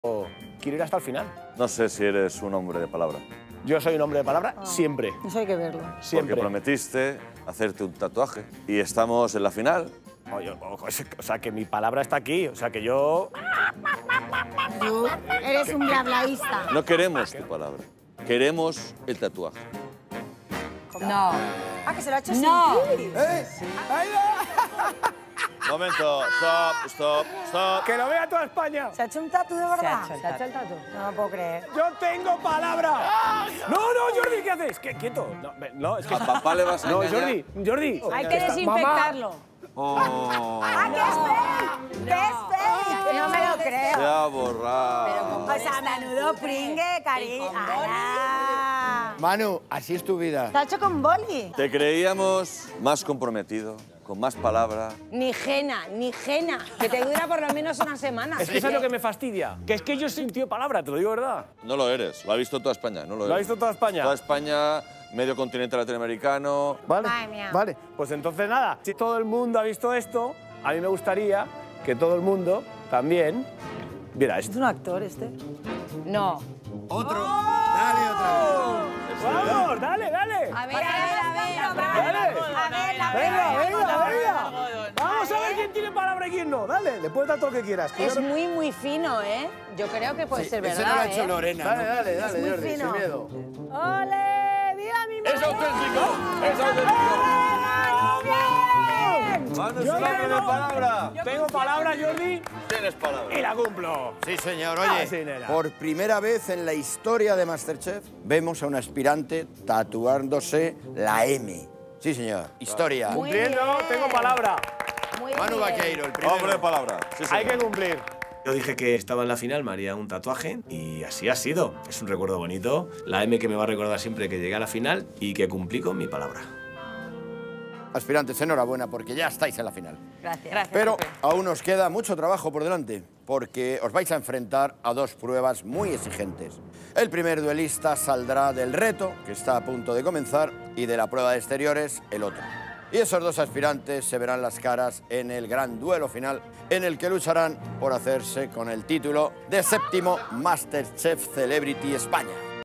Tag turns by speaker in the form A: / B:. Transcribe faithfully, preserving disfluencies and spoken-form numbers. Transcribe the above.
A: Quiero ir hasta el final.
B: No sé si eres un hombre de palabra.
A: Yo soy un hombre de palabra
C: Oh.
A: siempre.
C: Eso hay que verlo.
A: Siempre.
B: Porque prometiste hacerte un tatuaje. Y estamos en la final.
A: Oye, o sea, que mi palabra está aquí. O sea, que yo...
C: Tú eres un blablaísta.
B: No queremos tu palabra. Queremos el tatuaje.
D: No.
C: Ah, que se lo ha hecho
D: No.
C: sin ti.
A: ¡Eh! ¡Ahí va!
B: Momento. Stop, stop, stop.
A: ¡Que lo vea toda España!
C: ¿Se ha hecho un tatu de
D: Se
C: verdad?
D: ha hecho el tatu.
C: el tatu? No lo puedo creer.
A: ¡Yo tengo palabra! No, no, Jordi, ¿qué haces? ¿Qué, quieto? No, me- no, es que...
B: A papá le vas a
A: No,
B: engañar.
A: Jordi, Jordi.
D: Hay que
A: Está-
D: desinfectarlo.
B: Oh,
C: ¡Ah, que es fake! ¡Que es fake! No me lo
B: se
C: creo.
B: ha borrado.
C: O sea, menudo pringue, cariño.
E: Manu, así es tu vida.
C: ¿Te ha hecho con boli?
B: Te creíamos más comprometido, con más palabra.
D: Ni jena, ni jena. Que te dura por lo menos una semana.
A: Es que eso es lo que me fastidia. Que es que yo soy un tío de palabra, te lo digo verdad.
B: No lo eres. Lo ha visto toda España. No lo,
A: ¿Lo ha
B: eres.
A: visto toda España?
B: Toda España, medio continente latinoamericano.
A: Vale,
C: Madre mía.
A: vale. Pues entonces nada, si todo el mundo ha visto esto, a mí me gustaría que todo el mundo también viera
C: ¿Es
A: esto.
C: un actor este?
D: No.
E: Otro. Dale otra vez.
A: ¡Vamos, dale, dale!
D: A ver, a ver, a ver.
A: ¡Dale!
C: A ver, la
A: ¡Venga,
C: veo.
A: venga, venga! Vamos a ver quién tiene palabra y quién no. Dale, le puedes dar todo lo que quieras. que
D: Es
A: yo no-
D: muy, muy fino, ¿eh? Yo creo que puede ser
E: Ese
D: verdad,
E: no lo ha hecho
D: ¿eh?
E: Lorena,
A: Dale,
E: ¿no?
A: dale, dale,
C: muy
A: Jordi,
C: fino.
A: sin miedo.
C: ¡Ole! ¡Viva mi madre!
B: ¡Es auténtico! ¡Es auténtico! Manu es un hombre de palabra.
A: Tengo palabra, Jordi,
B: Tienes palabra.
A: y la cumplo.
E: Sí, señor.
A: Ah,
E: Oye,
A: sí, nena.
E: por primera vez en la historia de MasterChef vemos a un aspirante tatuándose la M. Sí, señor. Historia.
D: Muy
A: Cumpliendo,
D: bien.
A: tengo palabra.
D: Muy
E: Manu
D: bien.
E: Vaqueiro, el primero.
B: Hombre de palabra. Sí,
A: Hay
B: señor.
A: que cumplir.
F: Yo dije que estaba en la final, me haría un tatuaje y así ha sido. Es un recuerdo bonito, la M que me va a recordar siempre que llegué a la final y que cumplí con mi palabra.
E: Aspirantes, enhorabuena porque ya estáis en la final.
D: Gracias. Gracias.
E: Pero
D: Pepe.
E: aún os queda mucho trabajo por delante, porque os vais a enfrentar a dos pruebas muy exigentes. El primer duelista saldrá del reto, que está a punto de comenzar, y de la prueba de exteriores, el otro. Y esos dos aspirantes se verán las caras en el gran duelo final, en el que lucharán por hacerse con el título de séptimo MasterChef Celebrity España.